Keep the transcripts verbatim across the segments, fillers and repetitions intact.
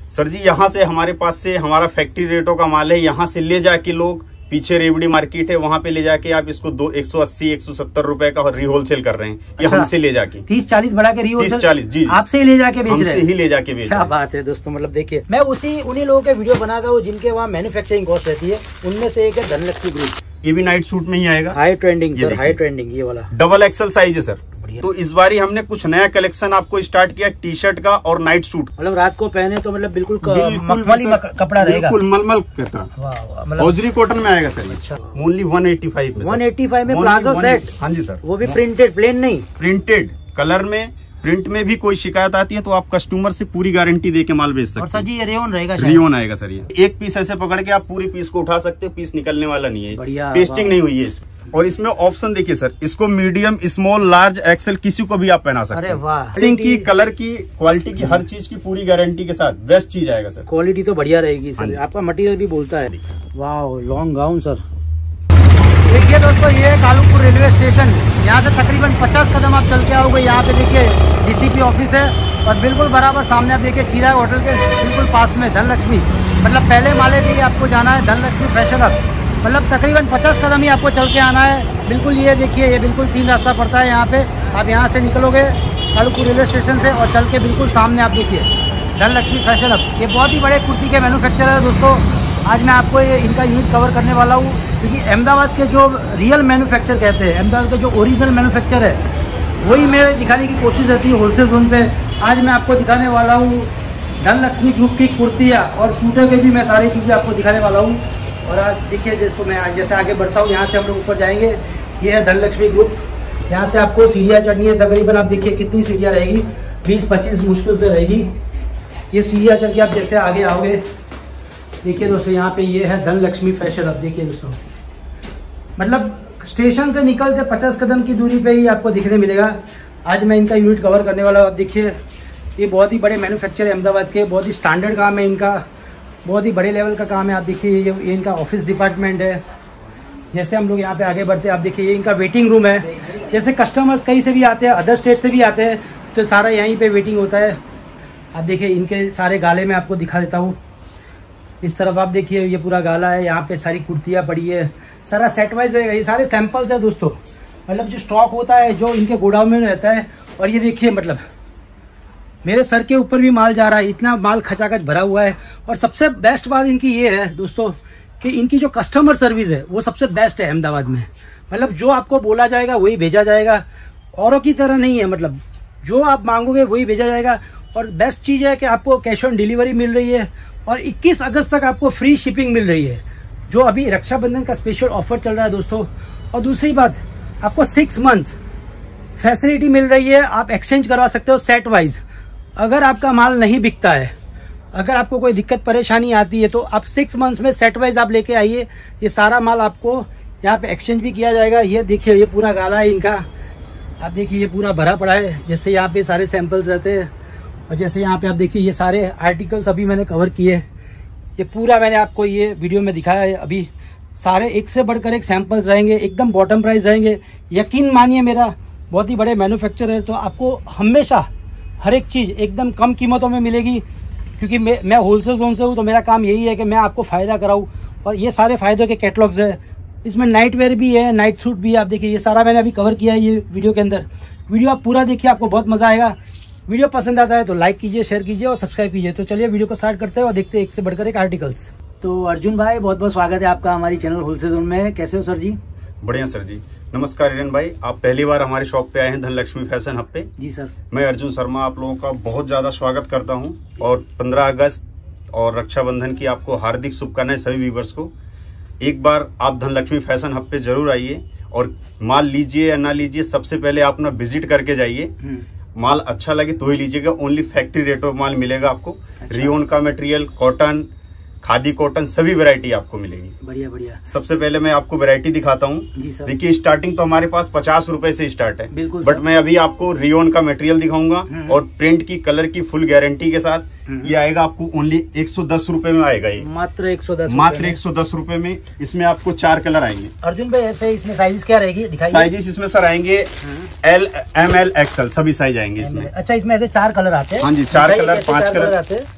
Sir जी यहाँ से हमारे पास से हमारा फैक्ट्री रेटों का माल है, यहाँ से ले जाके लोग पीछे रेवड़ी मार्केट है वहाँ पे ले जाके आप इसको दो एक सौ अस्सी एक सौ सत्तर रुपए का रीहोलसेल कर रहे हैं। ये अच्छा, हमसे ले जाके तीस चालीस बढ़ा के रीहोलसेल तीस चालीस जी आपसे ही ले जाके बेच रहे हैं। हमसे ही ले जाके बेच क्या रहे हैं। बात है दोस्तों, मतलब देखिए मैं उसी उन्हीं लोगों के वीडियो बनाता हूँ जिनके वहाँ मैन्युफैक्चरिंग कॉस्ट रहती है। उनमें से एक है धनलक्ष्मी ग्रुप। ये भी नाइट सूट में ही आएगा, high trending sir, high trending ये वाला डबल एक्सल साइज है सर। तो इस बार ही हमने कुछ नया कलेक्शन आपको स्टार्ट किया टी शर्ट का और नाइट सूट। मतलब रात को पहने तो मतलब बिल्कुल मखमली कपड़ा रहेगा, बिल्कुल मलमल की तरह हौजरी कॉटन में आएगा सर। अच्छा ओनली वन एटी फाइव में वन एटी फाइव में प्लाजो सेट। हाँ जी सर, वो भी प्रिंटेड, प्लेन नहीं, प्रिंटेड कलर में। प्रिंट में भी कोई शिकायत आती है तो आप कस्टमर से पूरी गारंटी दे के माल बेच सकते हैं। और सर जी ये रेयन रहेगा, रेयन आएगा सर। ये एक पीस ऐसे पकड़ के आप पूरी पीस को उठा सकते हो, पीस निकलने वाला नहीं है, बढ़िया पेस्टिंग नहीं हुई है इसमें। और इसमें ऑप्शन देखिए सर, इसको मीडियम स्मॉल लार्ज एक्सेल किसी को भी आप पहना सकते हैं। अरे वाह, सिंक की कलर की क्वालिटी की हर चीज की पूरी गारंटी के साथ बेस्ट चीज आएगा सर। क्वालिटी तो बढ़िया रहेगी सर, आपका मटेरियल भी बोलता है। वाह लॉन्ग गाउन सर। देखिए दोस्तों ये कालूपुर रेलवे स्टेशन, यहाँ से तकरीबन पचास कदम आप चल के आओगे। यहाँ पे देखिए डीसीपी ऑफिस है और बिल्कुल बराबर सामने आप देखिए चिराग होटल के बिल्कुल पास में धनलक्ष्मी, मतलब पहले माले पे आपको जाना है धनलक्ष्मी फैशन हब। मतलब तकरीबन पचास कदम ही आपको चल के आना है। बिल्कुल ये देखिए ये बिल्कुल तीन रास्ता पड़ता है यहाँ पे। आप यहाँ से निकलोगे कालूपुर रेलवे स्टेशन से और चल के बिल्कुल सामने आप देखिए धनलक्ष्मी फैशन हब। ये बहुत ही बड़े कुर्ती के मैन्युफैक्चरर है दोस्तों। आज मैं आपको ये इनका यूनिट कवर करने वाला हूँ क्योंकि अहमदाबाद के जो रियल मैन्युफैक्चर कहते हैं, अहमदाबाद के जो ओरिजिनल मैन्युफैक्चर है वही मेरे दिखाने की कोशिश रहती है होलसेल जोन पे। आज मैं आपको दिखाने वाला हूँ धनलक्ष्मी ग्रुप की कुर्तियाँ और सूटों के भी मैं सारी चीज़ें आपको दिखाने वाला हूँ। और आज देखिए जिसको मैं आज जैसे आगे बढ़ता हूँ, यहाँ से हम लोग ऊपर जाएंगे। ये है धनलक्ष्मी ग्रुप, यहाँ से आपको सीढ़ियाँ चढ़नी है। तकरीबन आप देखिए कितनी सीढ़ियाँ रहेगी, बीस पच्चीस मुश्किल से रहेगी। ये सीढ़ियाँ चढ़ के आप जैसे आगे आओगे, देखिए दोस्तों यहाँ पे ये है धनलक्ष्मी फैशन हब। देखिए दोस्तों मतलब स्टेशन से निकलते पचास कदम की दूरी पे ही आपको दिखने मिलेगा। आज मैं इनका यूनिट कवर करने वाला हूँ। देखिए ये बहुत ही बड़े मैन्युफैक्चर है अहमदाबाद के, बहुत ही स्टैंडर्ड काम है इनका, बहुत ही बड़े लेवल का काम है। आप देखिए ये, ये इनका ऑफिस डिपार्टमेंट है। जैसे हम लोग यहाँ पे आगे बढ़ते हैं, आप देखिए ये इनका वेटिंग रूम है। जैसे कस्टमर्स कहीं से भी आते हैं, अदर स्टेट से भी आते हैं, तो सारा यहीं पे वेटिंग होता है। आप देखिए इनके सारे गाले में आपको दिखा देता हूँ। इस तरफ आप देखिए ये पूरा गाला है, यहाँ पे सारी कुर्तियाँ पड़ी है, सारा सेट वाइज है। ये सारे सैंपल्स है दोस्तों, मतलब जो स्टॉक होता है जो इनके गोडाउन में रहता है। और ये देखिए मतलब मेरे सर के ऊपर भी माल जा रहा है, इतना माल खचाखच भरा हुआ है। और सबसे बेस्ट बात इनकी ये है दोस्तों कि इनकी जो कस्टमर सर्विस है वो सबसे बेस्ट है अहमदाबाद में। मतलब जो आपको बोला जाएगा वही भेजा जाएगा, औरों की तरह नहीं है। मतलब जो आप मांगोगे वही भेजा जाएगा। और बेस्ट चीज़ है कि आपको कैश ऑन डिलीवरी मिल रही है और इक्कीस अगस्त तक आपको फ्री शिपिंग मिल रही है, जो अभी रक्षाबंधन का स्पेशल ऑफर चल रहा है दोस्तों। और दूसरी बात, आपको सिक्स मंथ फैसिलिटी मिल रही है, आप एक्सचेंज करवा सकते हो सेट वाइज। अगर आपका माल नहीं बिकता है, अगर आपको कोई दिक्कत परेशानी आती है, तो आप सिक्स मंथ्स में सेट वाइज आप लेके आइए। ये सारा माल आपको यहाँ पे एक्सचेंज भी किया जाएगा। ये देखिए ये पूरा गाला है इनका, आप देखिए ये पूरा भरा पड़ा है। जैसे यहाँ पे सारे सैंपल्स रहते हैं और जैसे यहाँ पे आप देखिए ये सारे आर्टिकल्स अभी मैंने कवर किए। ये पूरा मैंने आपको ये वीडियो में दिखाया है। अभी सारे एक से बढ़कर एक सैंपल्स रहेंगे, एकदम बॉटम प्राइस रहेंगे। यकीन मानिए मेरा बहुत ही बड़े मैन्युफैक्चरर है, तो आपको हमेशा हर एक चीज़ एकदम कम कीमतों में मिलेगी। क्योंकि मैं मैं होलसेल जोन से हूँ, तो मेरा काम यही है कि मैं आपको फ़ायदा कराऊँ। और ये सारे फ़ायदों के कैटलॉग्स है। इसमें नाइट वेयर भी है, नाइट सूट भी है। आप देखिए ये सारा मैंने अभी कवर किया है ये वीडियो के अंदर। वीडियो आप पूरा देखिए, आपको बहुत मज़ा आएगा। वीडियो पसंद आता है तो लाइक कीजिए, शेयर कीजिए और सब्सक्राइब कीजिए। तो चलिए वीडियो को स्टार्ट करते हैं और देखते हैं एक से बढ़कर एक आर्टिकल्स। तो अर्जुन भाई बहुत बहुत स्वागत है आपका हमारी चैनल होलसेल जोन में। कैसे हो सर जी? बढ़िया सर जी, नमस्कार हिरेन भाई। आप पहली बार हमारे शॉप पे आए हैं धनलक्ष्मी फैशन हब पे। जी सर। मैं अर्जुन शर्मा आप लोगों का बहुत ज्यादा स्वागत करता हूं और पंद्रह अगस्त और रक्षाबंधन की आपको हार्दिक शुभकामनाएं सभी व्यूवर्स को। एक बार आप धनलक्ष्मी फैशन हब पे जरूर आइए और माल लीजिए या ना लीजिए, सबसे पहले आप ना विजिट करके जाइए। माल अच्छा लगे तो ही लीजिएगा। ओनली फैक्ट्री रेटों में माल मिलेगा आपको। अच्छा। रियोन का मटेरियल, कॉटन, खादी कॉटन सभी वैरायटी आपको मिलेगी। बढ़िया बढ़िया। सबसे पहले मैं आपको वैरायटी दिखाता हूँ। देखिए स्टार्टिंग तो हमारे पास पचास रुपए से स्टार्ट है, बिल्कुल। बट मैं अभी आपको रियोन का मटेरियल दिखाऊंगा और प्रिंट की कलर की फुल गारंटी के साथ। ये आएगा आपको ओनली एक सौ दस रुपए में आएगा। ये मात्र एक सौ दस मात्र एक सौ दस रुपए में। इसमें आपको चार कलर आएंगे। अर्जुन भाई ऐसे इसमें साइजेस क्या रहेगी? साइजेस इसमें सर आएंगे एल, एम एल, एक्सएल सभी साइज आएंगे इसमें। अच्छा इसमें ऐसे चार कलर आते हैं? हाँ जी, चार कलर, पांच कलर आते हैं।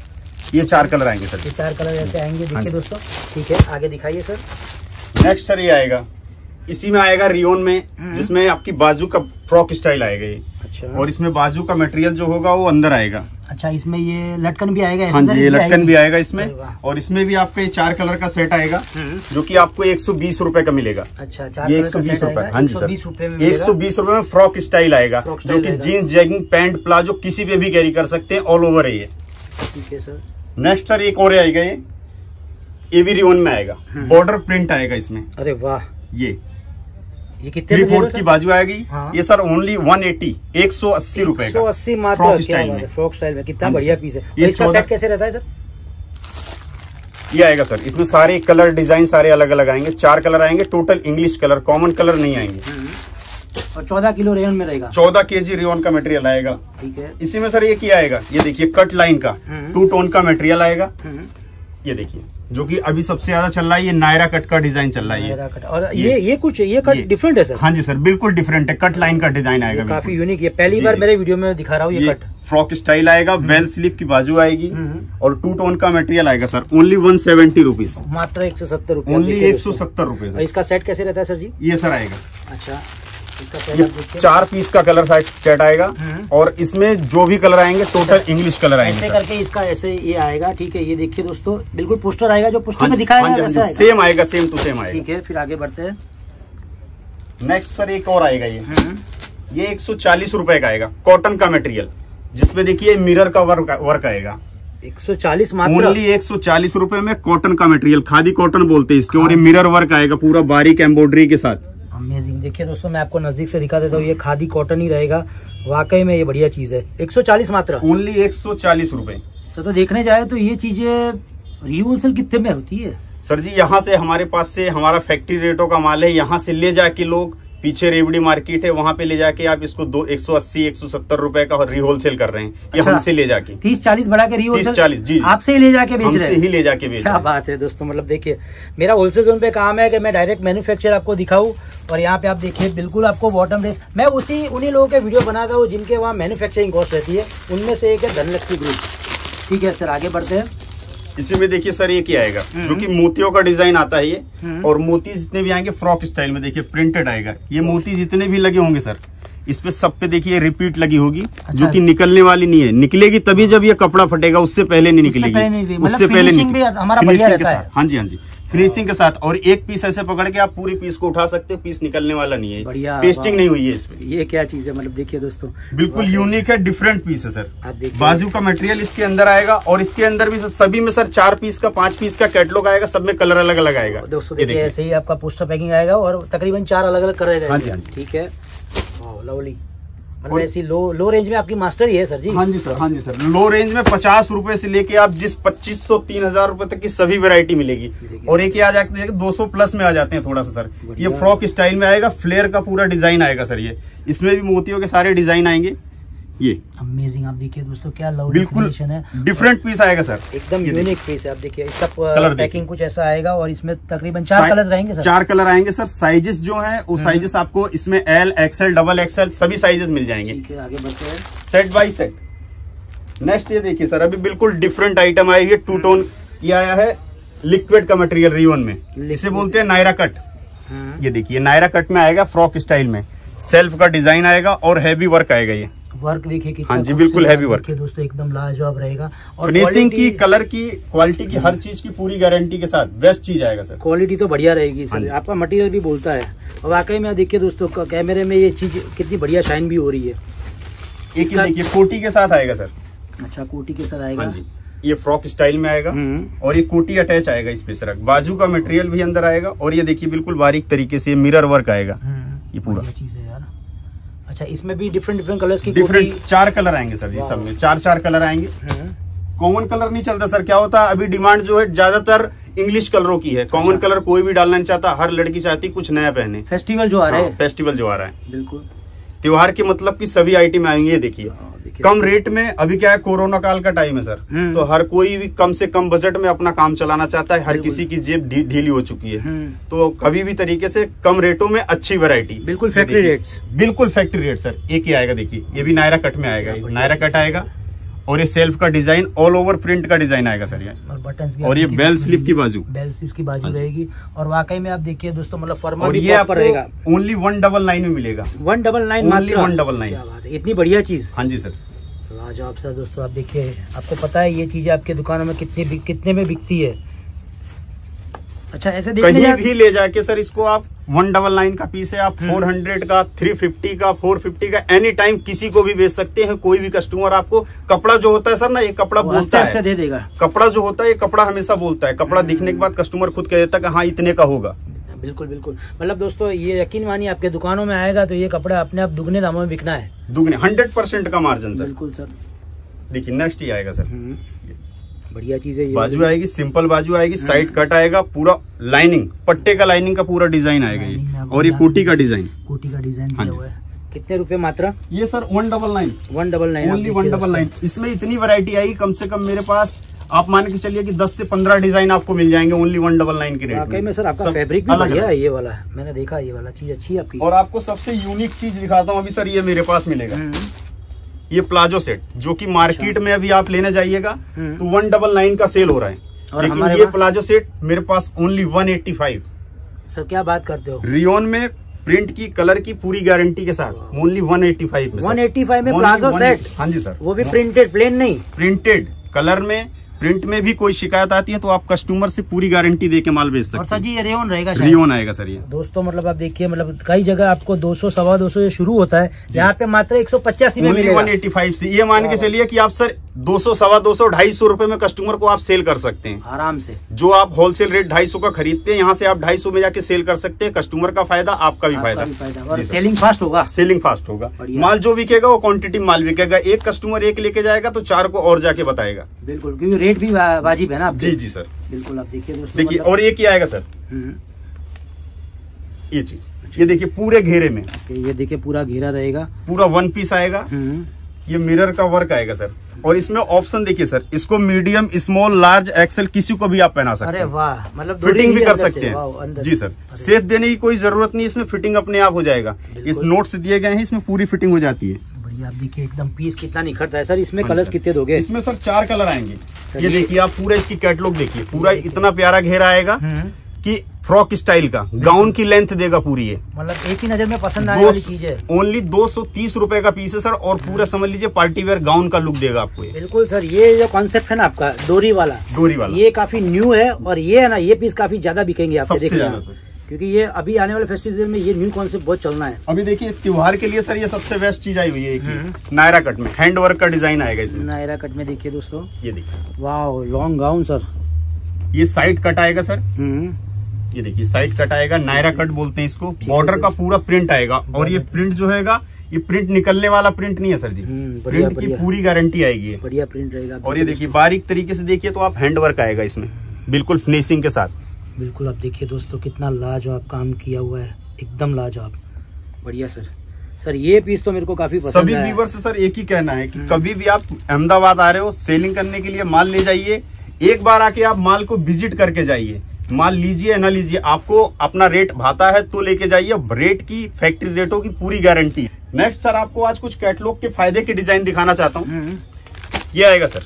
ये चार कलर आएंगे सर। ये चार कलर ऐसे आएंगे, देखिए दोस्तों। ठीक है, आगे दिखाइए सर। नेक्स्ट सर ये आएगा, इसी में आएगा रियोन में, जिसमें आपकी बाजू का फ्रॉक स्टाइल आएगा ये। अच्छा। और इसमें बाजू का मटेरियल जो होगा वो अंदर आएगा। अच्छा, इसमें ये लटकन भी आएगा? हाँ जी, ये लटकन भी आएगा इसमें। और इसमें भी आपका ये चार कलर का सेट आएगा, जो कि आपको एक सौ बीस रूपए का मिलेगा। अच्छा, चार ये एक सौ बीस रूपए। हाँ जी सर, एक सौ बीस रूपए में फ्रॉक स्टाइल आएगा, जो कि जीन्स, जैगिंग, पैंट, प्लाजो किसी पे भी कैरी कर सकते हैं, ऑल ओवर है ये। ठीक है सर। नेक्स्ट सर एक और आएगा, ये ये भी रियोन में आएगा, बॉर्डर प्रिंट आएगा इसमें। अरे वाह, ये ये कितने थ्री फोर्थ की बाजू आएगी। हाँ। ये सर ओनली वन एटी, एक सौ अस्सी रूपए का, एक सौ अस्सी मात्र। फ्रॉक स्टाइल में। फ्रॉक स्टाइल में कितना बढ़िया पीस है। ये इसका सेट कैसे रहता है सर? ये आएगा सर, इसमें सारे कलर डिजाइन सारे अलग अलग आएंगे, चार कलर आएंगे total, English colour, common colour नहीं आएंगे। और चौदह किलो रेयन में रहेगा। चौदह केजी रेयन का मटेरियल आएगा। ठीक है। इसी में सर ये क्या आएगा, ये देखिए कट लाइन का टू टोन का मटेरियल आएगा। ये देखिए, जो कि अभी सबसे ज्यादा चल रहा है, ये नायरा कट का डिजाइन चल रहा है। नायरा कट। और ये ये, ये कुछ ये कट डिफरेंट है सर? हाँ जी सर, बिल्कुल डिफरेंट है, कट लाइन का डिजाइन आएगा, काफी यूनिक है। पहली बार मेरे वीडियो में दिखा रहा हूँ ये, ये कट। फ्रॉक स्टाइल आएगा, वेल स्लीव की बाजू आएगी और टू टोन का मटेरियल आएगा sir. Only one seventy rupees, मात्र एक सौ सत्तर रुपए। ओनली एक सौ सत्तर रुपए। इसका सेट कैसे रहता है सर जी? ये सर आएगा, अच्छा, ये चार पीस का कलर सेट आएगा और इसमें जो भी कलर आएंगे टोटल इंग्लिश कलर आएंगे। ऐसे करके इसका ऐसे ये आएगा। ठीक है, ये देखिए दोस्तों, बिल्कुल पोस्टर आएगा जो पोस्टर में दिखाया है वैसा आएगा। सेम आएगा, सेम टू सेम आएगा। ठीक है, फिर आगे बढ़ते हैं। नेक्स्ट सर एक और आएगा, ये ये एक सौ चालीस रुपए का आएगा, कॉटन का मटेरियल, जिसमें देखिए मिरर का वर्क वर्क आएगा। एक सौ चालीस मात्र, ओनली एक सौ चालीस रुपए में कॉटन का मटेरियल, खादी कॉटन बोलते हैं इसके। और ये मिरर वर्क आएगा पूरा बारीक एम्ब्रॉयडरी के साथ। अमेजिंग। देखिए दोस्तों, मैं आपको नजदीक से दिखा देता हूँ, ये खादी कॉटन ही रहेगा। वाकई में ये बढ़िया चीज है। एक सौ चालीस मात्र, ओनली एक सौ चालीस रुपए। सर तो देखने जाए तो ये चीजें रीहोलसेल कितने में होती है सर जी? यहाँ से हमारे पास से हमारा फैक्ट्री रेटों का माल है, यहाँ से ले जाके लोग पीछे रेवड़ी मार्केट है, वहाँ पे ले जाके आप इसको दो एक सौ अस्सी एक सौ सत्तर रुपए का रीहोलसेल कर रहे हैं। ये अच्छा, हमसे ले जाके तीस चालीस बढ़ा के रीहोलसेल, तीस चालीस जी आपसे ही ले जाके बेच रहे हैं। हमसे ही ले जाके बेच। क्या बात है दोस्तों। मतलब देखिए, मेरा होलसेल जोन पे काम है कि मैं डायरेक्ट मैन्युफैक्चर आपको दिखाऊं। और यहाँ पे आप देखिए, बिल्कुल आपको बॉटम रेट, मैं उसी उन्हीं लोगों के वीडियो बनाता हूँ जिनके वहाँ मैन्युफैक्चरिंग कॉस्ट रहती है। उनमें से एक है धनलक्ष्मी ग्रुप। ठीक है सर, आगे बढ़ते हैं। इसी में देखिए सर ये क्या आएगा, जो कि मोतियों का डिजाइन आता है ये, और मोती जितने भी आएंगे फ्रॉक स्टाइल में देखिए प्रिंटेड आएगा। ये मोती जितने भी लगे होंगे सर, इस पे सब पे देखिए रिपीट लगी होगी। अच्छा। जो कि निकलने वाली नहीं है, निकलेगी तभी जब ये कपड़ा फटेगा, उससे पहले नहीं निकलेगी, उससे पहले निकलेगी। फिनिशिंग के साथ, हाँ जी हाँ जी, फिनिशिंग के साथ। और एक पीस ऐसे पकड़ के आप पूरी पीस को उठा सकते हो, पीस निकलने वाला नहीं है, पेस्टिंग नहीं हुई है इसमें। ये क्या चीज है, मतलब देखिए दोस्तों, बिल्कुल यूनिक है, डिफरेंट पीस है सर। बाजू का मटेरियल इसके अंदर आएगा, और इसके अंदर भी सभी में सर चार पीस का पांच पीस का कैटलॉग आएगा, सब में कलर अलग अलग आएगा। दोस्तों देखिए, ऐसे ही आपका पोस्टर पैकिंग आएगा और तकरीबन चार अलग अलग कलर रहेगा। हाँ जी हाँ जी, ठीक है, लवली। मतलब ऐसी लो लो रेंज में आपकी मास्टर ही है सर जी? हाँ जी सर, हाँ जी सर। लो रेंज में पचास रुपए से लेके आप जिस पच्चीस सौ तीन हजार रुपए तक की सभी वैरायटी मिलेगी। और एक आ जाते हैं दो सौ प्लस में आ जाते हैं थोड़ा सा सर। ये फ्रॉक स्टाइल में आएगा, फ्लेयर का पूरा डिजाइन आएगा सर। ये इसमें भी मोतियों के सारे डिजाइन आएंगे। ये अमेजिंग, आप देखिए दोस्तों, क्या लव बिल्कुल डिफरेंट पीस आएगा सर, एकदम यूनिक पीस है। आप देखिए, इसका कलर पैकिंग कुछ ऐसा आएगा और इसमें तकरीबन चार कलर रहेंगे सर। चार कलर आएंगे सर। साइजेस जो हैं वो साइजेस आपको इसमें एल, एक्सएल, डबल एक्सएल सभी साइजेस मिल जाएंगे। ठीक है, आगे बढ़ते हैं। Set bye set. नेक्स्ट ये देखिए सर, अभी बिल्कुल डिफरेंट आइटम आएगी, टू टोन। ये आया है लिक्विड का मटेरियल रियोन में, इसे बोलते हैं नायरा कट। ये देखिए नायरा कट में आएगा, फ्रॉक स्टाइल में सेल्फ का डिजाइन आएगा और हैवी वर्क आएगा। ये वर्क देखिए कि हाँ जी, बिल्कुल हैवी वर्क दोस्तों, एकदम लाजवाब रहेगा। और फिनिशिंग की, कलर की, क्वालिटी की, हर चीज की पूरी गारंटी के साथ बेस्ट चीज आएगा सर। क्वालिटी तो बढ़िया रहेगी सर, आपका मटेरियल भी बोलता है। और वाकई में देखिए दोस्तों, कैमरे में ये चीज कितनी बढ़िया शाइन भी हो रही है। एक ये देखिए कोटी के साथ आएगा सर। अच्छा, कोटी के साथ आएगा। हाँ जी, ये फ्रॉक स्टाइल में आएगा और ये कोटी अटैच आएगा इस पे सर। बाजू का मटेरियल भी अंदर आएगा और ये देखिए बिल्कुल बारीक तरीके से मिरर वर्क आएगा। ये पूरा चीज है यार। अच्छा, इसमें भी डिफरेंट डिफरेंट कलर्स की डिफरेंट चार कलर आएंगे सर जी, सब में चार चार कलर आएंगे। कॉमन कलर नहीं चलता सर। क्या होता है, अभी डिमांड जो है ज्यादातर इंग्लिश कलरों की है। कॉमन अच्छा। कलर कोई भी डालना नहीं चाहता, हर लड़की चाहती कुछ नया पहने। फेस्टिवल जो आ रहा है, फेस्टिवल जो आ रहा है, बिल्कुल त्योहार के मतलब की सभी आइटम आएंगे। ये देखिए कम रेट में। अभी क्या है, कोरोना काल का टाइम है सर, तो हर कोई भी कम से कम बजट में अपना काम चलाना चाहता है। हर किसी की जेब ढीली हो चुकी है, तो कभी भी तरीके से कम रेटों में अच्छी वैरायटी, बिल्कुल फैक्ट्री रेट्स, बिल्कुल फैक्ट्री रेट सर। एक ही आएगा, देखिए ये भी नायरा कट में आएगा, नायरा कट आएगा और ये सेल्फ का डिजाइन ऑल ओवर प्रिंट का डिजाइन आएगा सर ये, और बटन्स भी, और ये बेल स्लिप की बाजू, बेल स्लिप की बाजू रहेगी। और वाकई में आप देखिए दोस्तों, मतलब फॉर्मल और ये आपको रहेगा ओनली वन डबल नाइन में मिलेगा। One double nine only one double nine, इतनी बढ़िया चीज। हाँ जी सर, लाजवाब सर। दोस्तों आप देखिए, आपको पता है ये चीजें आपके दुकानों में कितने कितने में बिकती है। अच्छा, ऐसे कहीं भी ले जाके सर इसको आप वन डबल नाइन का पीस है, आप फोर हंड्रेड का, थ्री फिफ्टी का, फोर फिफ्टी का एनी टाइम किसी को भी बेच सकते हैं। कोई भी कस्टमर आपको, कपड़ा जो होता है सर ना, ये कपड़ा बोलता है, दे देगा। कपड़ा जो होता है ये कपड़ा हमेशा बोलता है, कपड़ा दिखने के बाद कस्टमर खुद कह देता है कि हाँ इतने का होगा। बिल्कुल बिल्कुल, मतलब दोस्तों ये यकीन मानिए, आपके दुकानों में आएगा तो ये कपड़ा अपने आप दुगने दामों में बिकना है। दुगने, हंड्रेड परसेंट का मार्जिन सर। बिल्कुल सर। देखिए नेक्स्ट ही आएगा सर, बढ़िया चीज है ये। बाजू आएगी, सिंपल बाजू आएगी, साइड कट आएगा, पूरा लाइनिंग, पट्टे का लाइनिंग का पूरा डिजाइन आएगा ये, और ये कोटी का डिजाइन, कोटी का डिजाइन हाँ दिया हुआ है। कितने रुपए मात्रा? ये sir one double nine, one double nine, only one double nine. इसमें इतनी वैरायटी आएगी, कम से कम मेरे पास आप मान के चलिए कि दस से पंद्रह डिजाइन आपको मिल जाएंगे ओनली वन डबल नाइन के रेट में। में सर आपका फैब्रिक भी बढ़िया है ये वाला, मैंने देखा ये वाला चीज अच्छी है आपकी। और आपको सबसे यूनिक चीज दिखाता हूँ अभी सर, ये मेरे पास मिलेगा, ये प्लाजो सेट, जो कि मार्केट में अभी आप लेने जाइएगा तो वन डबल नाइन का सेल हो रहा है, और लेकिन ये प्लाजो सेट मेरे पास only one eighty five. Sir क्या बात करते हो, रियोन में प्रिंट की, कलर की पूरी गारंटी के साथ ओनली वन एट्टी फाइव में। वन एट्टी फाइव में प्लाजो सेट? हाँ जी सर, वो भी प्रिंटेड, प्लेन नहीं, प्रिंटेड कलर में। प्रिंट में भी कोई शिकायत आती है तो आप कस्टमर से पूरी गारंटी दे के माल बेच सकते हैं। और सर जी ये रेयन रहेगा, रेयन आएगा सर ये। दोस्तों मतलब आप देखिए, मतलब कई जगह आपको दो सौ सवा दो सौ शुरू होता है, यहाँ पे मात्र एक सौ पचासी में मिलेगा। वन एट्टी फाइव से ये मान के चलिए कि आप सर दो सौ सवा दो सौ ढाई सौ रुपए में कस्टमर को आप सेल कर सकते हैं आराम से। जो आप होलसेल रेट ढाई सौ का खरीदते हैं, यहाँ से आप ढाई सौ में जाके सेल कर सकते हैं। कस्टमर का फायदा, आपका भी फायदा, और सेलिंग फास्ट होगा, सेलिंग फास्ट होगा। माल जो बिकेगा वो क्वांटिटी माल बिकेगा, एक कस्टमर एक लेके जाएगा तो चार को और जाके बताएगा। बिल्कुल, क्योंकि रेट भी वाजिब है ना। जी जी सर, बिल्कुल। आप देखिए दोस्तों, देखिए और एक ही आएगा सर ये चीज, ये देखिए पूरे घेरे में, ये देखिए पूरा घेरा रहेगा, पूरा वन पीस आएगा, ये मिरर का वर्क आएगा सर। और इसमें ऑप्शन देखिए सर, इसको मीडियम, स्मॉल, लार्ज, एक्सेल किसी को भी आप पहना सकते हैं। अरे वाह, मतलब फिटिंग भी कर सकते हैं। जी सर, सेफ देने की कोई जरूरत नहीं, इसमें फिटिंग अपने आप हो जाएगा। इस नोट्स दिए गए हैं, इसमें पूरी फिटिंग हो जाती है। आप देखिए एकदम पीस कितना निखरता है सर। इसमें कलर कितने दोगे? इसमें सर चार कलर आएंगे। ये देखिए आप पूरा इसकी कैटलॉग देखिए, पूरा इतना प्यारा घेरा आएगा कि फ्रॉक स्टाइल का, गाउन की लेंथ देगा पूरी है, मतलब एक ही नजर में पसंद आने वाली चीज है। ओनली दो सौ तीस रुपए का पीस है सर, और पूरा समझ लीजिए पार्टी वेयर गाउन का लुक देगा आपको ये। बिल्कुल सर, ये जो कॉन्सेप्ट है ना आपका डोरी वाला, डोरी वाला, ये काफी न्यू है, और ये है ना, ये पीस काफी ज्यादा बिकेंगे आपके, देखिए, क्योंकि ये अभी आने वाले फेस्टिवल में ये न्यू कॉन्सेप्ट बहुत चलना है। अभी देखिए त्योहार के लिए सर ये सबसे बेस्ट चीज आई हुई है, नायरा कट में हैंड वर्क का डिजाइन आएगा इसमें। नायरा कट में देखिए दोस्तों, ये देखिए, वाह लॉन्ग गाउन सर। ये साइड कट आएगा सर, ये देखिए साइड कट आएगा, नायरा कट बोलते हैं इसको। बॉर्डर का पूरा प्रिंट आएगा, और ये प्रिंट जो हैगा, ये प्रिंट निकलने वाला प्रिंट नहीं है सर जी, प्रिंट की पूरी गारंटी आएगी, बढ़िया प्रिंट रहेगा। और ये देखिए बारीक तरीके से देखिए तो आप हैंड वर्क आएगा इसमें, बिल्कुल फिनिशिंग के साथ। बिल्कुल, आप देखिए दोस्तों कितना लाजवाब काम किया हुआ है, एकदम लाजवाब, बढ़िया सर। सर ये पीस तो मेरे को काफी पसंद सभी व्यूअर से सर एक ही कहना है कि कभी भी आप अहमदाबाद आ रहे हो सेलिंग करने के लिए, माल ले जाइए, एक बार आके आप माल को विजिट करके जाइए, माल लीजिए ना लीजिए, आपको अपना रेट भाता है तो लेके जाइए। रेट की, फैक्ट्री रेटों की पूरी गारंटी है। नेक्स्ट सर आपको आज कुछ कैटलॉग के फायदे के डिजाइन दिखाना चाहता हूँ। ये आएगा सर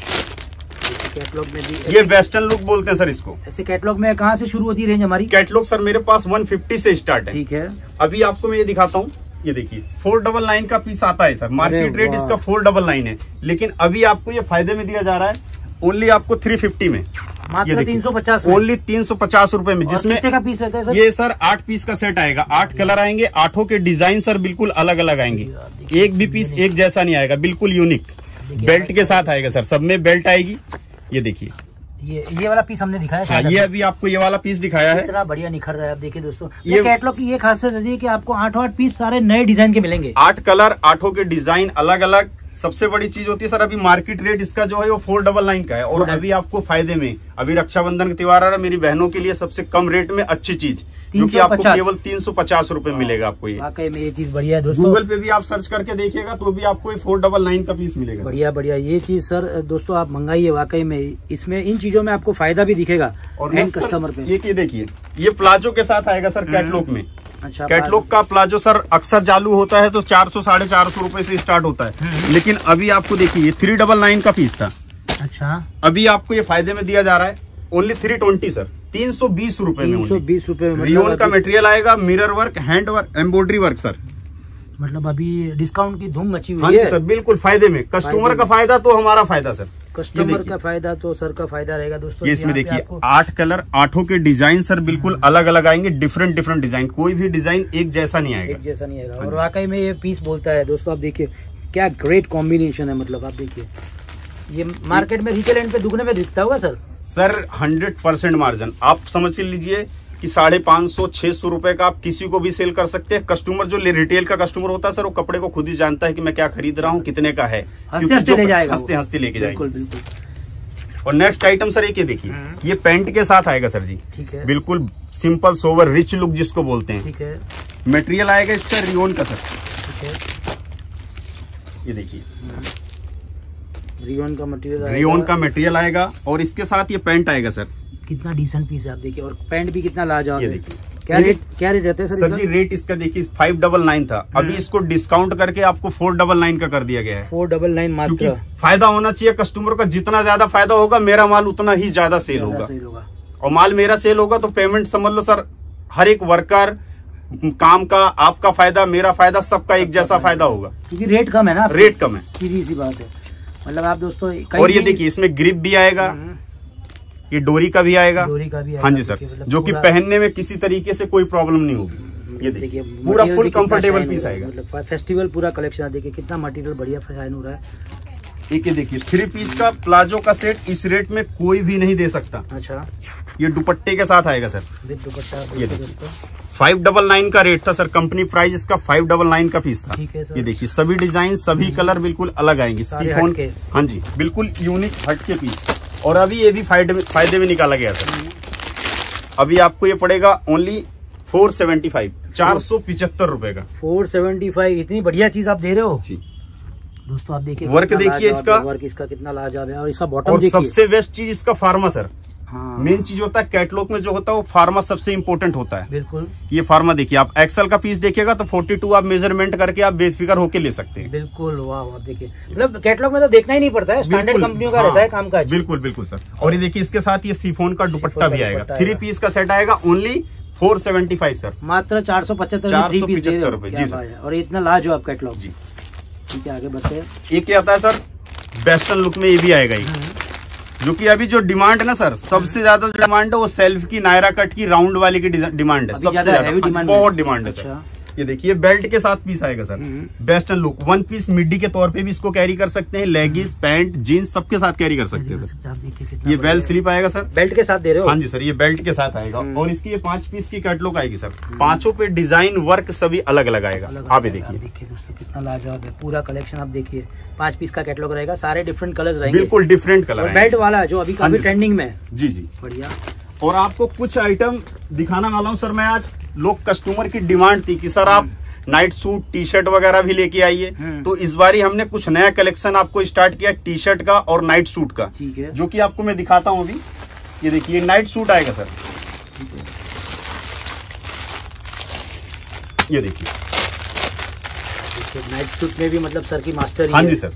कैटलॉग में भी, ये वेस्टर्न लुक बोलते हैं सर इसको। ऐसे कैटलॉग में कहाँ से शुरू होती है रेंज हमारी? कैटलॉग सर मेरे पास वन फिफ्टी से स्टार्ट है। ठीक है, अभी आपको मैं ये दिखाता हूँ। ये देखिए फोर डबल नाइन का पीस आता है सर, मार्केट रेट इसका फोर डबल नाइन है, लेकिन अभी आपको ये फायदे में दिया जा रहा है ओनली आपको थ्री फिफ्टी में, मात्र तीन सौ पचास, ओनली तीन सौ पचास रुपए में, जिसमें कितने का पीस रहता है सर? ये सर आठ पीस का सेट आएगा, आठ कलर आएंगे, आठों के डिजाइन सर बिल्कुल अलग अलग आएंगे, एक भी पीस एक जैसा नहीं आएगा, बिल्कुल यूनिक। बेल्ट के साथ आएगा सर, सब में बेल्ट आएगी। ये देखिए ये ये वाला पीस हमने दिखाया, हाँ, ये अभी आपको ये वाला पीस दिखाया है, इतना बढ़िया निखर रहा है। आप देखिए दोस्तों, ये कैटलॉग की ये खासियत है कि आपको आठों आठ पीस सारे नए डिजाइन के मिलेंगे, आठ कलर, आठों के डिजाइन अलग अलग। सबसे बड़ी चीज होती है सर, अभी मार्केट रेट इसका जो है वो फोर डबल नाइन का है, और अभी आपको फायदे में, अभी रक्षाबंधन का त्योहार आ रहा है, मेरी बहनों के लिए सबसे कम रेट में अच्छी चीज, जो कि आपको केवल तीन सौ पचास रूपए मिलेगा आपको। ये वाकई में ये चीज बढ़िया है दोस्तों। गूगल पे भी आप सर्च करके देखिएगा तो भी आपको फोर डबल नाइन का पीस मिलेगा। बढ़िया बढ़िया ये चीज सर दोस्तों आप मंगाइए, वाकई में इसमें इन चीजों में आपको फायदा भी दिखेगा। और कस्टमर पे ये देखिए, ये प्लाजो के साथ आएगा सर कैटलॉग में, अच्छा, कैटलॉग का प्लाजो सर अक्सर चालू होता है तो चार सौ साढ़े चार सौ रुपए से स्टार्ट होता है, लेकिन अभी आपको देखिए ये थ्री डबल नाइन का पीस था। अच्छा, अभी आपको ये फायदे में दिया जा रहा है ओनली थ्री ट्वेंटी सर, तीन सौ बीस रुपए में। तीन सौ बीस रुपए में रियोन का मटेरियल आएगा, mirror work, hand work, embroidery work sir. मतलब अभी डिस्काउंट की धूम मची हुई हाँ है जी सर, बिल्कुल फायदे में। कस्टमर का फायदा तो हमारा फायदा सर। कस्टमर का फायदा तो सर का फायदा रहेगा दोस्तों। ये इसमें देखिए आठ कलर, आठों के डिजाइन सर बिल्कुल अलग अलग आएंगे, डिफरेंट डिफरेंट डिजाइन, कोई भी डिजाइन एक जैसा नहीं आएगा, एक जैसा नहीं आएगा। और वाकई में ये पीस बोलता है दोस्तों। आप देखिए क्या ग्रेट कॉम्बिनेशन है। मतलब आप देखिए ये मार्केट में रिटेल एंड पे दुगने में दिखता होगा sir. Sir hundred percent margin आप समझ के लीजिए कि साढ़े पाँच सौ छह सौ रुपए का आप किसी को भी सेल कर सकते हैं। कस्टमर जो रिटेल का कस्टमर होता है सर, वो कपड़े को खुद ही जानता है कि मैं क्या खरीद रहा हूँ, कितने का है, हंसते हंसते ले जाएगा, हंसते हंसते लेके जाएगा। बिल्कुल बिल्कुल। और नेक्स्ट आइटम सर एक ये देखिए, ये पैंट के साथ आएगा सर जी। ठीक है, बिल्कुल सिंपल सोवर रिच लुक जिसको बोलते हैं। ठीक है, मटेरियल आएगा इसका रियोन का सर। ठीक है, ये देखिए रियोन का मटेरियल, रियोन का मटेरियल आएगा और इसके साथ ये पैंट आएगा सर। कितना डिसेंट पीस है आप देखिए। और पैंट भी कितना लाजवाब है। ये देखिए क्या रेट क्या रेट रहता है सर? सर जी रेट इसका देखिए फाइव डबल नाइन था, अभी इसको डिस्काउंट करके आपको फोर डबल नाइन का कर दिया गया है। फोर डबल नाइन मात्र। क्योंकि फायदा होना चाहिए कस्टमर का, जितना ज्यादा फायदा होगा मेरा माल उतना ही ज्यादा सेल होगा, होगा। और माल मेरा सेल होगा तो पेमेंट समझ लो सर, हर एक वर्कर काम का, आपका फायदा, मेरा फायदा, सबका एक जैसा फायदा होगा, क्योंकि रेट कम है ना। रेट कम है, सीधी सी बात है। मतलब आप दोस्तों और ये देखिए इसमें ग्रिप भी आएगा, ये डोरी का भी आएगा, डोरी का भी आएगा। हाँ जी सर, मतलब जो कि पहनने में किसी तरीके से कोई प्रॉब्लम नहीं होगी। ये देखिए पूरा फुल कंफर्टेबल पीस आएगा। मतलब फेस्टिवल पूरा कलेक्शन देखिए कितना मटेरियल बढ़िया शाइन हो रहा है। एक ये देखिए थ्री पीस का प्लाजो का सेट इस रेट में कोई भी नहीं दे सकता। अच्छा, ये दुपट्टे के साथ आएगा सर। दुपट्टा ये देखिए फाइव डबल नाइन का रेट था सर, कंपनी प्राइस इसका फाइव डबल नाइन का पीस था। ठीक है सर। ये देखिए सभी डिजाइन, सभी कलर बिल्कुल अलग आएंगे, सिफोन। हाँ जी, बिल्कुल यूनिक हट के पीस। और अभी ये भी फायदे में फायदे में निकाला गया सर। अभी आपको ये पड़ेगा ओनली फोर सेवेंटी फाइव, चार सौ पिछहत्तर रुपए का। फोर सेवेंटी फाइव, इतनी बढ़िया चीज आप दे रहे हो जी दोस्तों। आप देखिए वर्क देखिए इसका, वर्क इसका कितना लाजवाब है। और इसका बॉटम और देखिए, सबसे बेस्ट चीज इसका फार्मा सर। हाँ, मेन चीज होता है कैटलॉग में जो होता है वो फार्मा सबसे इम्पोर्टेंट होता है। बिल्कुल। ये फार्मा देखिए, आप एक्सेल का पीस देखिएगा तो फोर्टी टू आप मेजरमेंट करके आप बेफिक्र होके ले सकते हैं। बिल्कुल, वाह वाह। देखिए मतलब कैटलॉग में तो देखना ही नहीं पड़ता है, स्टैंडर्ड कंपनियों का रहता है काम काज। बिल्कुल बिल्कुल सर। और ये देखिए इसके साथ ये सिफोन का दुपट्टा भी आएगा, थ्री पीस का सेट आएगा only four seventy five sir, मात्र चार सौ पचहत्तर चार सौ पिछहत्तर रुपए जी सर। और इतना लाजवाब कैटलॉग जी। ठीक है, आगे बढ़ते हैं। एक क्या आता है सर वेस्टर्न लुक में, ये भी आएगा ही, जो कि अभी जो डिमांड है ना सर, सबसे ज्यादा जो डिमांड है वो सेल्फ की नायरा कट की राउंड वाले की डिमांड है, सबसे ज्यादा बहुत डिमांड है सर। ये देखिए बेल्ट के साथ पीस आएगा sir, western look, one piece midi के तौर पे भी इसको कैरी कर सकते हैं, लेगिस, पैंट, जीन्स सबके साथ कैरी कर सकते हैं सर। ये बेल्ट स्लीप आएगा सर, बेल्ट के साथ दे रहे हो? हाँ जी सर, ये बेल्ट के साथ आएगा। और इसकी ये पांच पीस की कैटलॉग आएगी सर, पांचों पे डिजाइन वर्क सभी अलग अलग आएगा। आप ये देखिए दोस्तों कितना लाजवाब है पूरा कलेक्शन। आप देखिए पांच पीस का कैटलॉग रहेगा, सारे डिफरेंट कलर्स रहेंगे, बिल्कुल डिफरेंट कलर। बेल्ट वाला जो अभी काफी ट्रेंडिंग में। जी जी, बढ़िया। और आपको कुछ आइटम दिखाना वाला हूँ सर मैं आज। लोग कस्टमर की डिमांड थी कि सर आप नाइट सूट, टी शर्ट वगैरह भी लेके आइए, तो इस बारी हमने कुछ नया कलेक्शन आपको स्टार्ट किया टी शर्ट का और नाइट सूट का। ठीक है, जो कि आपको मैं दिखाता हूँ अभी। ये देखिए नाइट सूट आएगा सर, ये देखिए नाइट सूट में भी मतलब सर की मास्टर। हाँ जी सर,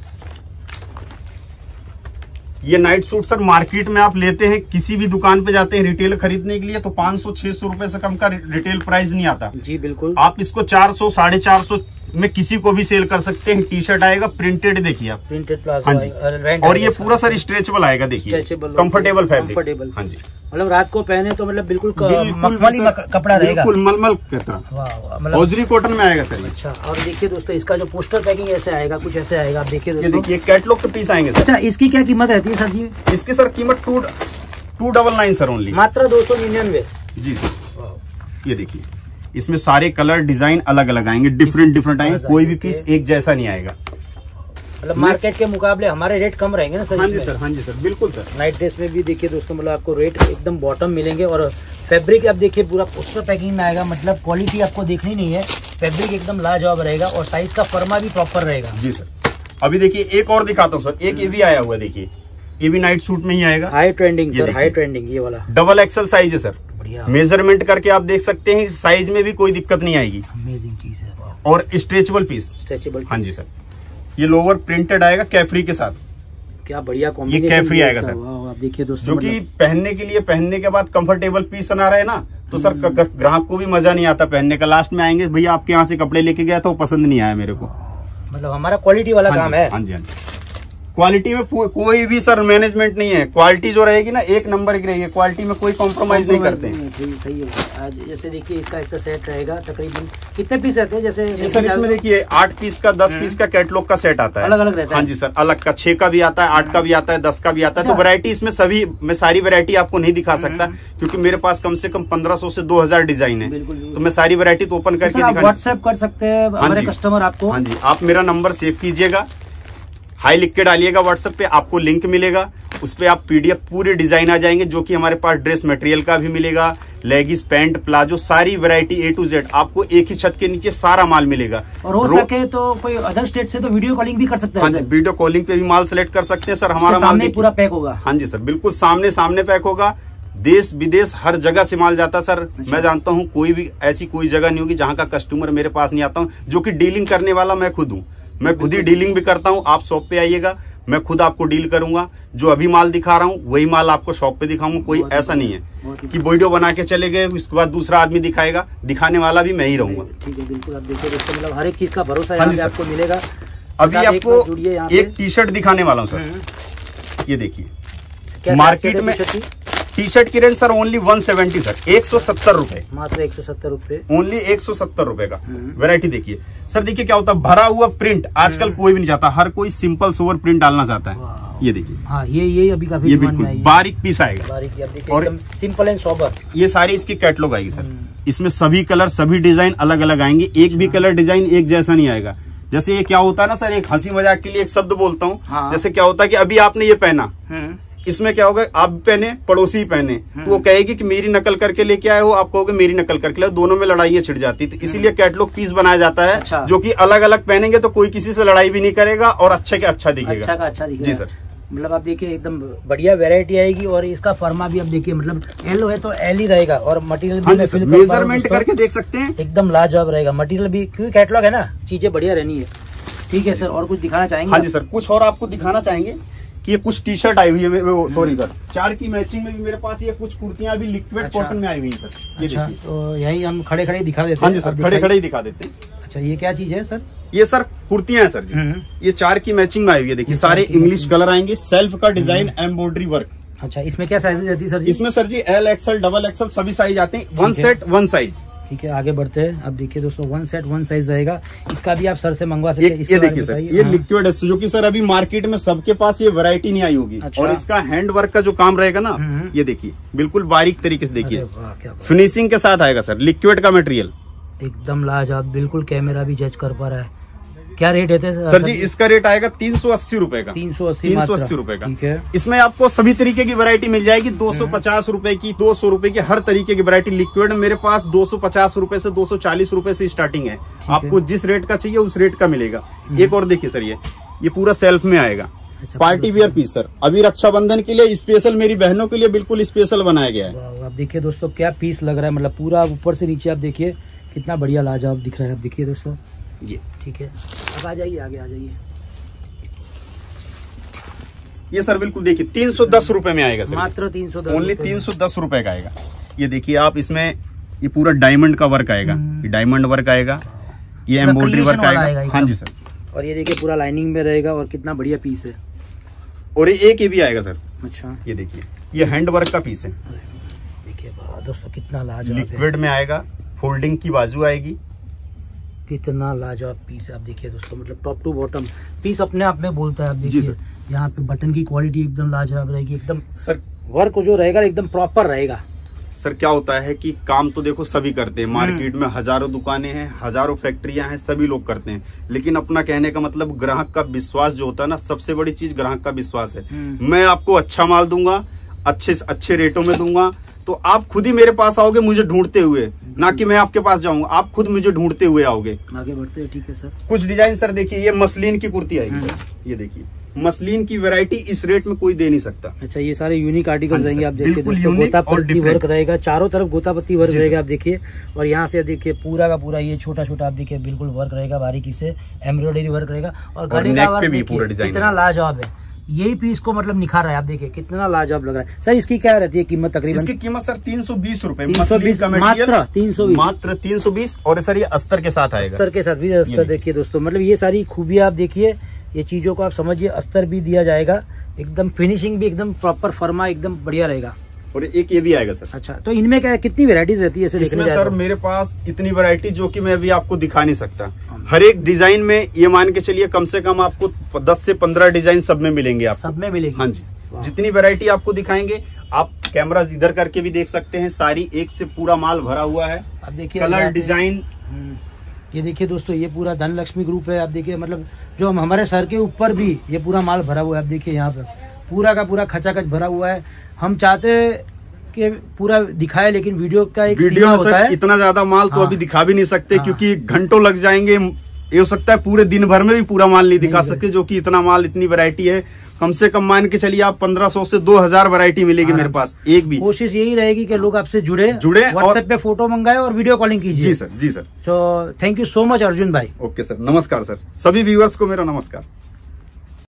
ये नाइट सूट सर मार्केट में आप लेते हैं, किसी भी दुकान पे जाते हैं रिटेल खरीदने के लिए तो पाँच सौ छह सौ रुपए से कम का रिटेल प्राइस नहीं आता। जी बिल्कुल। आप इसको चार सौ साढ़े चार सौ में किसी को भी सेल कर सकते हैं। टी शर्ट आएगा प्रिंटेड, देखिए आप, प्रिंटेड प्लाजो। हाँ जी। और ये पूरा सर स्ट्रेचेबल आएगा, देखिए कंफर्टेबल फैब्रिक। हाँ जी, मतलब रात को पहने तो मतलब बिल्कुल मखमली कपड़ा रहेगा, बिल्कुल मलमल की तरह, हौजरी कॉटन में आएगा सर। अच्छा, और देखिए दोस्तों इसका जो पोस्टर पैकिंग ऐसे आएगा, कुछ ऐसे आएगा। आप देखिए दोस्तों, ये देखिए कैटलॉग के पीस आएंगे सर। अच्छा, इसकी क्या कीमत रहती है सर जी? इसकी सर कीमत two two double nine sir only, मात्र दो सौ निन्यानवे। जी सर। ये देखिए इसमें सारे कलर डिजाइन अलग अलग आएंगे, डिफरेंट डिफरेंट आएंगे, कोई भी पीस एक जैसा नहीं आएगा। मतलब मार्केट के मुकाबले हमारे रेट कम रहेंगे ना सर? हाँ जी सर, हाँ जी सर, बिल्कुल सर। नाइट ड्रेस में भी देखिए दोस्तों मतलब आपको रेट एकदम बॉटम मिलेंगे। और फैब्रिक आप देखिए पूरा पोस्टर पैकिंग में आएगा, मतलब क्वालिटी आपको देखनी नहीं है, फैब्रिक एकदम लाजवाब रहेगा। और साइज का फर्मा भी प्रॉपर रहेगा। जी सर। अभी देखिए एक और दिखाता हूँ सर, एक ये भी आया हुआ है, देखिए ये भी नाइट सूट में ही आएगा, high trending sir, high trending ये वाला डबल एक्सल साइज है सर। बढ़िया। मेजरमेंट करके आप देख सकते हैं, साइज में भी कोई दिक्कत नहीं आएगी। अमेजिंग चीज है। और स्ट्रेचेबल पीस, स्ट्रेचेबल। हाँ जी सर। ये लोअर प्रिंटेड आएगा कैफरी के साथ। क्या बढ़िया ये कैफरी आएगा सर। आप देखिए दोस्तों, जो कि पहनने के लिए, पहनने के बाद कंफर्टेबल पीस बना रहे ना, तो सर ग्राहक को भी मजा नहीं आता पहनने का। लास्ट में आएंगे भैया आपके यहाँ से कपड़े लेके गया था, वो पसंद नहीं आया मेरे को। मतलब हमारा क्वालिटी वाला काम है। हाँ जी, हाँ जी। क्वालिटी में कोई भी सर मैनेजमेंट नहीं है। क्वालिटी जो रहेगी ना एक नंबर की रहेगी, क्वालिटी में कोई कॉम्प्रोमाइज नहीं करते हैं। सही है। आज जैसे देखिए इसका इसका सेट रहेगा तकरीबन कितने पीस रहते हैं? जैसे सर इसमें देखिए आठ पीस का, दस पीस का कैटलॉग का सेट आता है, अलग अलग रहता है। हाँ जी सर, अलग का छह का भी आता है, आठ का भी आता है, दस का भी आता है। तो वैरायटी इसमें सभी, मैं सारी वैरायटी आपको नहीं दिखा सकता क्योंकि मेरे पास कम से कम पंद्रह सौ से दो हजार डिजाइन है, तो मैं सारी वैरायटी तो ओपन करके दिखा। व्हाट्सएप कर सकते हैं हमारे कस्टमर आपको। हाँ जी, आप मेरा नंबर सेव कीजिएगा, हाई लिख के डालिएगा व्हाट्सएप पे, आपको लिंक मिलेगा, उस पे आप पीडीएफ पूरे डिजाइन आ जाएंगे, जो कि हमारे पास ड्रेस मटेरियल का भी मिलेगा, लेगिस, पैंट, प्लाजो, सारी वैरायटी ए टू जेड आपको एक ही छत के नीचे सारा माल मिलेगा। और हो सके तो कोई अदर स्टेट से तो वीडियो कॉलिंग भी कर सकते हैं। हाँ जी, वीडियो कॉलिंग पे भी माल सेलेक्ट कर सकते हैं सर। हमारा माल पूरा पैक होगा। हाँ जी सर, बिल्कुल सामने सामने पैक होगा। देश विदेश हर जगह से माल जाता सर। अच्छा। मैं जानता हूँ कोई भी ऐसी कोई जगह नहीं होगी जहाँ का कस्टमर मेरे पास नहीं आता हूँ, जो कि डीलिंग करने वाला मैं खुद हूँ। मैं खुद ही डीलिंग भी करता हूँ। आप शॉप पे आइएगा, मैं खुद आपको डील करूंगा। जो अभी माल दिखा रहा हूँ वही माल आपको शॉप पे दिखाऊंगा। कोई ऐसा नहीं है कि वीडियो बना के चले गए उसके बाद दूसरा आदमी दिखाएगा, दिखाने वाला भी मैं ही रहूंगा। ठीक है, बिल्कुल। आप देखिए दोस्तों, मतलब हर एक चीज का भरोसा आपको मिलेगा। अभी आपको एक टी शर्ट दिखाने वाला हूँ सर। ये देखिए मार्केट में टी शर्ट की range sir only one seventy sir, एक सौ सत्तर रुपए, मात्र एक सौ सत्तर रुपए, ओनली एक सौ सत्तर रुपए का। वैरायटी देखिए सर, देखिए क्या होता है, भरा हुआ प्रिंट आजकल कोई भी नहीं चाहता, हर कोई सिंपल सोवर प्रिंट डालना चाहता है। ये देखिए, हाँ, ये ये अभी काफी ये बिल्कुल बारीक पीस आएगा, बारीक, और सिंपल एंड सोबर। ये सारी इसकी कैटलॉग आएगी सर। इसमें सभी कलर, सभी डिजाइन अलग अलग आएंगे, एक भी कलर डिजाइन एक जैसा नहीं आएगा। जैसे ये क्या होता है ना सर, एक हंसी मजाक के लिए एक शब्द बोलता हूँ। हाँ। जैसे क्या होता है कि अभी आपने ये पहना, इसमें क्या होगा, आप पहने, पड़ोसी पहने, तो वो कहेगी कि मेरी नकल करके लेके आए हो, आप कहोगे मेरी नकल करके लाओ, दोनों में लड़ाई छिड़ जाती। तो इसीलिए कैटलॉग पीस बनाया जाता है। अच्छा। जो कि अलग अलग पहनेंगे तो कोई किसी से लड़ाई भी नहीं करेगा और अच्छे के अच्छा दिखेगा। अच्छा का अच्छा दिखेगा। जी सर, मतलब आप देखिए एकदम बढ़िया वैरायटी आएगी। और इसका फर्मा भी आप देखिए, मतलब एल है तो एल ही रहेगा। और मटेरियल भी मेजरमेंट करके देख सकते हैं, एकदम लाजवाब रहेगा मटेरियल भी, क्योंकि कैटलॉग है ना, चीजें बढ़िया रहनी है। ठीक है सर, और कुछ दिखाना चाहेंगे? हाँ जी सर, कुछ और आपको दिखाना चाहेंगे कि ये कुछ टी शर्ट आई हुई है, सॉरी सर, चार की मैचिंग में भी मेरे पास ये कुछ कुर्तियां भी लिक्विड कॉटन में आई हुई है सर। ये देखिए, तो यही हम खड़े खड़े दिखा देते हैं। हाँ जी सर, खड़े खड़े ही दिखा देते हैं। अच्छा, ये क्या चीज है सर? ये सर कुर्तियां हैं सर जी। ये चार की मैचिंग में आई हुई है, देखिए सारे इंग्लिश कलर आएंगे, सेल्फ का डिजाइन, एम्ब्रॉयडरी वर्क। अच्छा, इसमें क्या साइजेस रहती है सर जी? इसमें सर जी एल एक्सएल डबल एक्सएल सभी साइज आते हैं, वन सेट वन साइज। ठीक है, आगे बढ़ते हैं। अब देखिए दोस्तों, वन सेट वन साइज रहेगा। इसका भी आप सर से मंगवा सकते हैं। ये देखिए सर, ये लिक्विड है, जो कि सर अभी मार्केट में सबके पास ये वैरायटी नहीं आई होगी। अच्छा। और इसका हैंड वर्क का जो काम रहेगा ना, ये देखिए बिल्कुल बारीक तरीके से देखिए, फिनिशिंग के साथ आएगा सर, लिक्विड का मटेरियल एकदम लाजवाब। बिल्कुल कैमरा भी जज कर पा रहा है। क्या रेट है सर? सर जी इसका रेट आएगा तीन सौ अस्सी रूपये का। तीन सौ अस्सी तीन सौ अस्सी रूपये का। ठीक है। इसमें आपको सभी तरीके की वैरायटी मिल जाएगी, दो सौ पचास रूपये की, दो सौ रूपये की, हर तरीके की वैरायटी। लिक्विड मेरे पास दो सौ पचास रूपये से दो सौ चालीस रूपये से स्टार्टिंग है। आपको जिस रेट का चाहिए उस रेट का मिलेगा। एक और देखिए सर, ये ये पूरा सेल्फ में आएगा। अच्छा, पार्टी वियर पीस सर, अभी रक्षाबंधन के लिए स्पेशल, मेरी बहनों के लिए बिल्कुल स्पेशल बनाया गया है। आप देखिए दोस्तों, क्या पीस लग रहा है, मतलब पूरा ऊपर से नीचे आप देखिए कितना बढ़िया लाजवाब दिख रहा है। आप देखिए दोस्तों, ये ठीक है। अब आ जाइए, आगे आ जाइए। ये सर बिल्कुल देखिए तीन सौ दस रूपये में आएगा सर, मात्र तीन सौ दस, ओनली तीन सौ दस रूपये का आएगा। ये देखिए आप, इसमें ये पूरा डायमंड का वर्क आएगा, ये डायमंड वर्क आएगा, ये एम्ब्रॉयडरी वर्क आएगा। हाँ जी सर, और ये देखिए पूरा लाइनिंग में रहेगा और कितना बढ़िया पीस है। और ये एक ये भी आएगा सर। अच्छा, ये देखिए ये हैंड वर्क का पीस है। देखिए दोस्तों कितना लाजवाब, लिक्विड में आएगा, फोल्डिंग की बाजू आएगी, कितना लाजवाब पीस है। आप देखिए दोस्तों, मतलब टॉप टू बॉटम पीस अपने आप में बोलता है। आप देखिए यहाँ पे बटन की क्वालिटी एकदम लाजवाब रहेगी, एकदम सर वर्क जो रहेगा एकदम प्रॉपर रहेगा। सर क्या होता है कि काम तो देखो सभी करते हैं, मार्केट में हजारों दुकानें हैं, हजारों फैक्ट्रियां हैं, सभी लोग करते हैं, लेकिन अपना कहने का मतलब ग्राहक का विश्वास जो होता है ना, सबसे बड़ी चीज ग्राहक का विश्वास है। मैं आपको अच्छा माल दूंगा, अच्छे अच्छे रेटों में दूंगा, तो आप खुद ही मेरे पास आओगे मुझे ढूंढते हुए, ना कि मैं आपके पास जाऊंगा, आप खुद मुझे ढूंढते हुए आओगे। आगे बढ़ते हैं। ठीक है सर, कुछ डिजाइन सर देखिए, ये मसलिन की कुर्ती आएगी सर। ये देखिए मसलिन की वैरायटी इस रेट में कोई दे नहीं सकता। अच्छा, ये सारे यूनिक आर्टिकल्स हाँ रहेंगे। आप देखिए बिल्कुल दोस्तों, यूनिक और गोतापत्ती वर्क रहेगा, चारों तरफ गोतापत्ती वर्क जी रहेगा। आप देखिए, और यहाँ से देखिए पूरा का पूरा ये छोटा छोटा आप देखिए बिल्कुल वर्क रहेगा, बारीकी से एम्ब्रॉयडरी वर्क रहेगा। और गले का वर्क देखिए कितना लाजवाब है, यही पीस को मतलब निखार रहा है। आप देखिए कितना लाजवाब लग रहा है। सर इसकी क्या रहती है कीमत तकरीबन? इसकी कीमत सर तीन सौ बीस रूपए, तीन सौ बीस मात्र तीन सौ बीस मात्र तीन सौ बीस। और सर ये अस्तर के साथ आएगा, अस्तर के साथ भी अस्तर। देखिए दोस्तों, मतलब ये सारी खूबियां आप देखिए, ये चीजों को आप समझिए। अस्तर भी दिया जाएगा, एकदम फिनिशिंग भी एकदम प्रॉपर फर्मा एकदम बढ़िया रहेगा। और एक ये भी आएगा सर। अच्छा, तो इनमें क्या कितनी वेराइटीज रहती है? इसमें सर मेरे पास इतनी वैरायटी जो कि मैं अभी आपको दिखा नहीं सकता। हर एक डिजाइन में ये मान के चलिए कम से कम आपको दस से पंद्रह डिजाइन सब में मिलेंगे, आपको सब में मिलेंगे। हाँ जी, जितनी वैरायटी आपको दिखाएंगे, आप कैमरा इधर करके भी देख सकते हैं। सारी एक से पूरा माल भरा हुआ है। अब देखिए कलर डिजाइन, ये देखिए दोस्तों, ये पूरा धनलक्ष्मी ग्रुप है। आप देखिए मतलब जो हम हमारे सर के ऊपर भी ये पूरा माल भरा हुआ है। आप देखिए यहाँ पे पूरा का पूरा खचाखच भरा हुआ है। हम चाहते कि पूरा दिखाए, लेकिन वीडियो का एक वीडियो में होता है। इतना ज्यादा माल तो हाँ, अभी दिखा भी नहीं सकते, हाँ, क्योंकि घंटों लग जाएंगे। ये हो सकता है पूरे दिन भर में भी पूरा माल नहीं दिखा सकते, जो कि इतना माल, इतनी वैरायटी है। कम से कम मान के चलिए आप पंद्रह सौ से दो हजार वैरायटी मिलेगी मेरे पास। एक भी कोशिश यही रहेगी कि लोग आपसे जुड़े जुड़े व्हाट्सएप पे फोटो मंगाए और वीडियो कॉलिंग कीजिए। जी सर, जी सर। तो thank you so much Arjun भाई। ओके सर, नमस्कार सर। सभी व्यूअर्स को मेरा नमस्कार।